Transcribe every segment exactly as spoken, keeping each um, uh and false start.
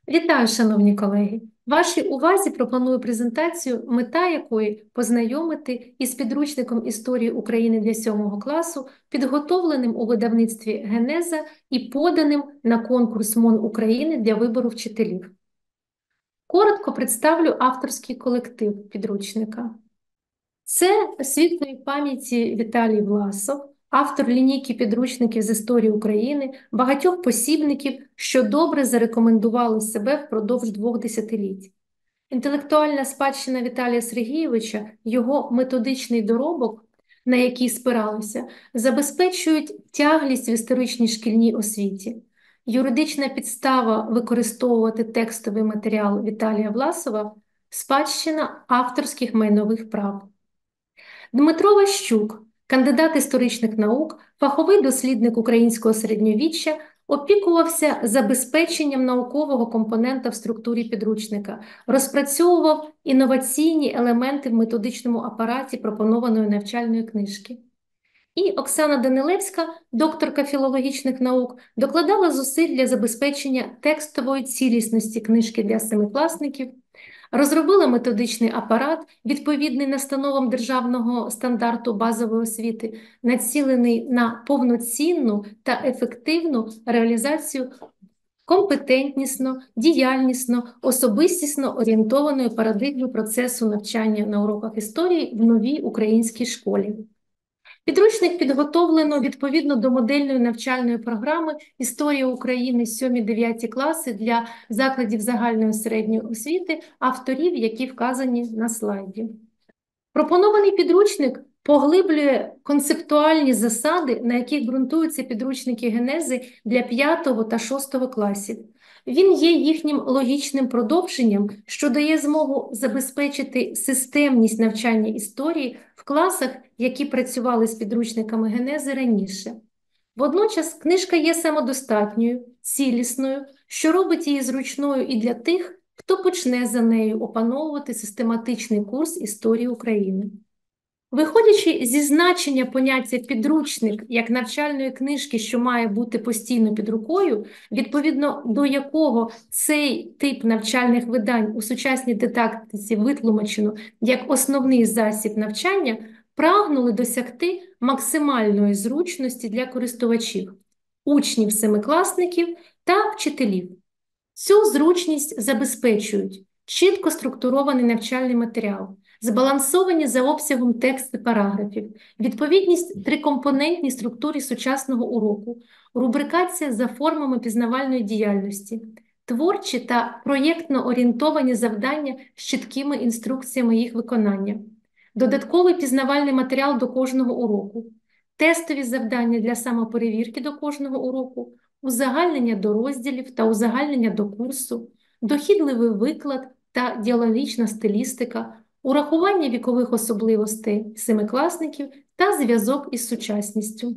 Вітаю, шановні колеги! Вашій увазі пропоную презентацію, мета якої познайомити із підручником історії України для сьомого класу, підготовленим у видавництві «Генеза» і поданим на конкурс МОН України для вибору вчителів. Коротко представлю авторський колектив підручника. Це світлої пам'яті Віталій Власов, автор лінійки підручників з історії України, багатьох посібників, що добре зарекомендували себе впродовж двох десятиліть. Інтелектуальна спадщина Віталія Сергійовича, його методичний доробок, на який спиралися, забезпечують тяглість в історичній шкільній освіті. Юридична підстава використовувати текстовий матеріал Віталія Власова – спадщина авторських майнових прав. Дмитро Ващук, кандидат історичних наук, фаховий дослідник українського середньовіччя, опікувався забезпеченням наукового компонента в структурі підручника, розпрацьовував інноваційні елементи в методичному апараті пропонованої навчальної книжки. І Оксана Данилевська, докторка філологічних наук, докладала зусиль для забезпечення текстової цілісності книжки для семикласників, розробила методичний апарат, відповідний настановам державного стандарту базової освіти, націлений на повноцінну та ефективну реалізацію компетентнісно, діяльнісно, особистісно орієнтованої парадигми процесу навчання на уроках історії в новій українській школі. Підручник підготовлено відповідно до модельної навчальної програми «Історія України сьомі-дев'яті класи» для закладів загальної середньої освіти, авторів, які вказані на слайді. Пропонований підручник поглиблює концептуальні засади, на яких ґрунтуються підручники генези для п'ятого та шостого класів. Він є їхнім логічним продовженням, що дає змогу забезпечити системність навчання історії в класах, які працювали з підручниками генези раніше. Водночас книжка є самодостатньою, цілісною, що робить її зручною і для тих, хто почне за нею опановувати систематичний курс історії України. Виходячи зі значення поняття «підручник» як навчальної книжки, що має бути постійно під рукою, відповідно до якого цей тип навчальних видань у сучасній дидактиці витлумачено як основний засіб навчання, прагнули досягти максимальної зручності для користувачів, учнів, семикласників та вчителів. Цю зручність забезпечують чітко структурований навчальний матеріал, збалансовані за обсягом тексти параграфів, відповідність трикомпонентній структурі сучасного уроку, рубрикація за формами пізнавальної діяльності, творчі та проєктно орієнтовані завдання з чіткими інструкціями їх виконання, додатковий пізнавальний матеріал до кожного уроку, тестові завдання для самоперевірки до кожного уроку, узагальнення до розділів та узагальнення до курсу, дохідливий виклад та діалогічна стилістика, урахування вікових особливостей семикласників та зв'язок із сучасністю.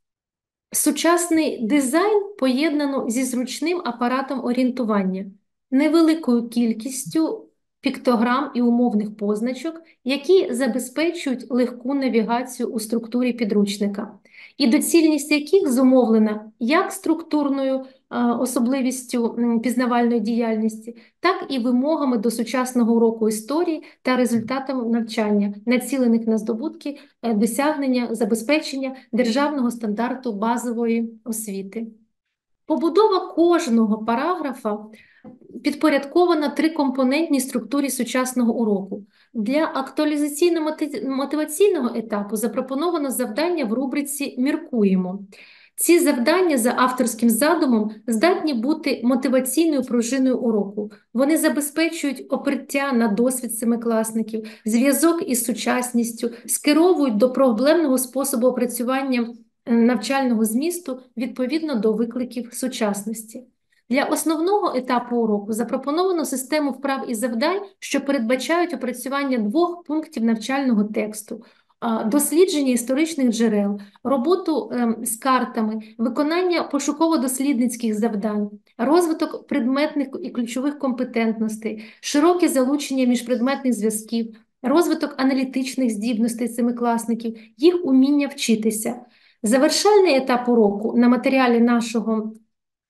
Сучасний дизайн поєднано зі зручним апаратом орієнтування, невеликою кількістю піктограм і умовних позначок, які забезпечують легку навігацію у структурі підручника, і доцільність яких зумовлена як структурною особливістю пізнавальної діяльності, так і вимогами до сучасного уроку історії та результатами навчання, націлених на здобутки досягнення забезпечення державного стандарту базової освіти. Побудова кожного параграфа підпорядкована трикомпонентній структурі сучасного уроку. Для актуалізаційно-мотиваційного етапу запропоновано завдання в рубриці «Міркуємо». Ці завдання за авторським задумом здатні бути мотиваційною пружиною уроку. Вони забезпечують опиття на досвід семикласників, зв'язок із сучасністю, скеровують до проблемного способу опрацювання навчального змісту відповідно до викликів сучасності. Для основного етапу уроку запропоновано систему вправ і завдань, що передбачають опрацювання двох пунктів навчального тексту, дослідження історичних джерел, роботу з картами, виконання пошуково-дослідницьких завдань, розвиток предметних і ключових компетентностей, широке залучення міжпредметних зв'язків, розвиток аналітичних здібностей семикласників, їх уміння вчитися. Завершальний етап уроку на матеріалі нашого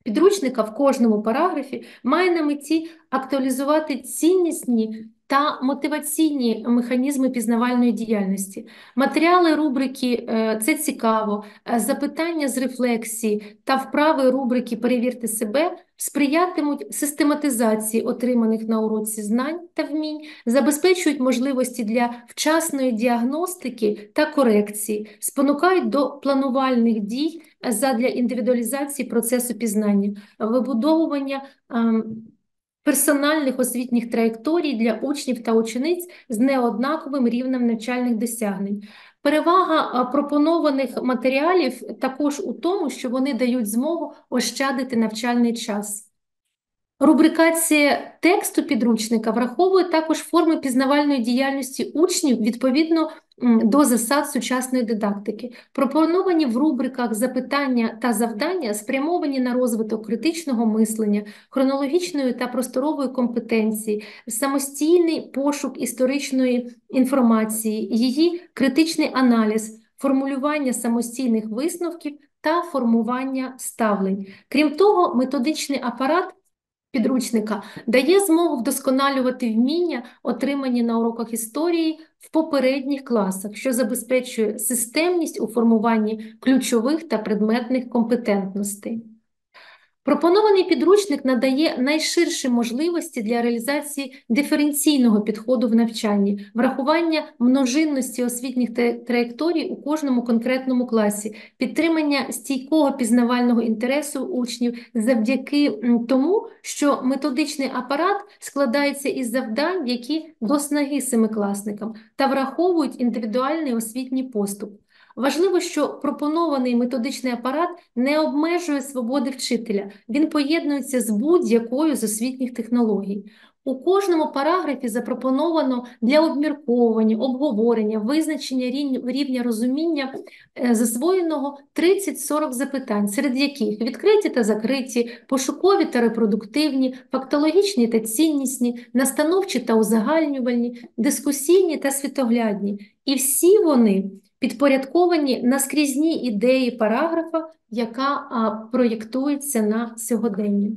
підручника в кожному параграфі має на меті актуалізувати ціннісні та мотиваційні механізми пізнавальної діяльності. Матеріали рубрики «Це цікаво», запитання з рефлексії та вправи рубрики «Перевірте себе» сприятимуть систематизації отриманих на уроці знань та вмінь, забезпечують можливості для вчасної діагностики та корекції, спонукають до планувальних дій задля індивідуалізації процесу пізнання, вибудовування ем, персональних освітніх траєкторій для учнів та учениць з неоднаковим рівнем навчальних досягнень. Перевага пропонованих матеріалів також у тому, що вони дають змогу ощадити навчальний час. Рубрикація тексту підручника враховує також форми пізнавальної діяльності учнів відповідно до засад сучасної дидактики. Пропоновані в рубриках запитання та завдання спрямовані на розвиток критичного мислення, хронологічної та просторової компетенції, самостійний пошук історичної інформації, її критичний аналіз, формулювання самостійних висновків та формування ставлень. Крім того, методичний апарат підручника дає змогу вдосконалювати вміння, отримані на уроках історії в попередніх класах, що забезпечує системність у формуванні ключових та предметних компетентностей. Пропонований підручник надає найширші можливості для реалізації диференційного підходу в навчанні, врахування множинності освітніх траєкторій у кожному конкретному класі, підтримання стійкого пізнавального інтересу учнів завдяки тому, що методичний апарат складається із завдань, які до снаги семикласникам, та враховують індивідуальний освітній поступ. Важливо, що пропонований методичний апарат не обмежує свободи вчителя, він поєднується з будь-якою з освітніх технологій. У кожному параграфі запропоновано для обмірковування, обговорення, визначення рівня розуміння засвоєного тридцять-сорок запитань, серед яких відкриті та закриті, пошукові та репродуктивні, фактологічні та ціннісні, настановчі та узагальнювальні, дискусійні та світоглядні. І всі вони підпорядковані наскрізні ідеї параграфа, яка а, проєктується на сьогодення.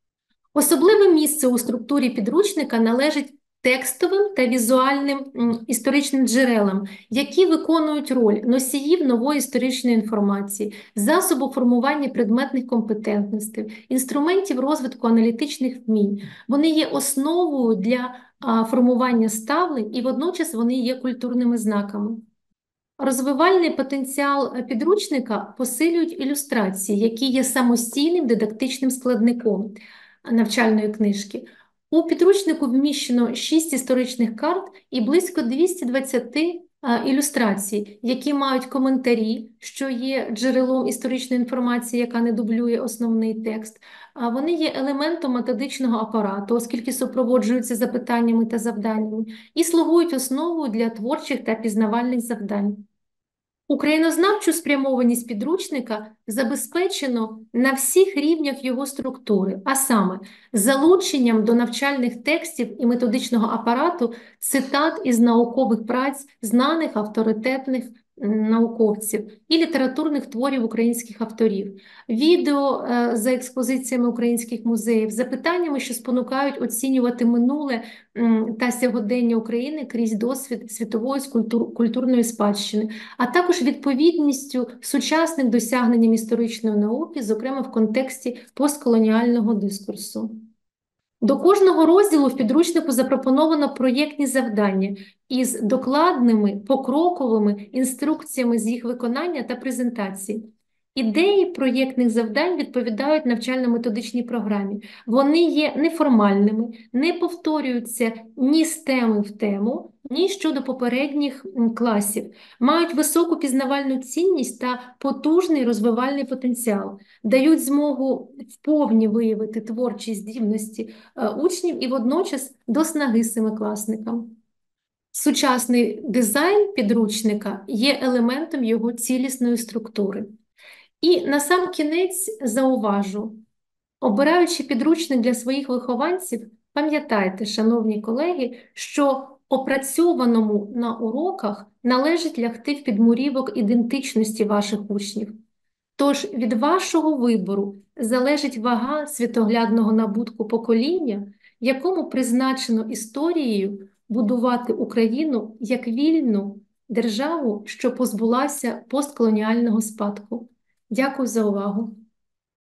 Особливе місце у структурі підручника належить текстовим та візуальним м, історичним джерелам, які виконують роль носіїв нової історичної інформації, засобу формування предметних компетентностей, інструментів розвитку аналітичних вмінь. Вони є основою для а, формування ставлень і водночас вони є культурними знаками. Розвивальний потенціал підручника посилюють ілюстрації, які є самостійним дидактичним складником навчальної книжки. У підручнику вміщено шість історичних карт і близько двісті двадцять ілюстрацій, які мають коментарі, що є джерелом історичної інформації, яка не дублює основний текст. Вони є елементом методичного апарату, оскільки супроводжуються запитаннями та завданнями, і слугують основою для творчих та пізнавальних завдань. Українознавчу спрямованість підручника забезпечено на всіх рівнях його структури, а саме залученням до навчальних текстів і методичного апарату цитат із наукових праць знаних авторитетних науковців і літературних творів українських авторів, відео е, за експозиціями українських музеїв, запитаннями, що спонукають оцінювати минуле м, та сьогодення України крізь досвід світової культур, культурної спадщини, а також відповідністю сучасним досягненням історичної науки, зокрема в контексті постколоніального дискурсу. До кожного розділу в підручнику запропоновано проєктні завдання із докладними, покроковими інструкціями з їх виконання та презентації. Ідеї проєктних завдань відповідають навчально-методичній програмі. Вони є неформальними, не повторюються ні з теми в тему, ні щодо попередніх класів, мають високу пізнавальну цінність та потужний розвивальний потенціал, дають змогу вповні виявити творчі здібності учнів і водночас до снаги семикласникам. Сучасний дизайн підручника є елементом його цілісної структури. І на сам кінець зауважу, обираючи підручник для своїх вихованців, пам'ятайте, шановні колеги, що опрацьованому на уроках належить лягти в підмурівок ідентичності ваших учнів. Тож від вашого вибору залежить вага світоглядного набутку покоління, якому призначено історією будувати Україну як вільну державу, що позбулася постколоніального спадку. Дякую за увагу.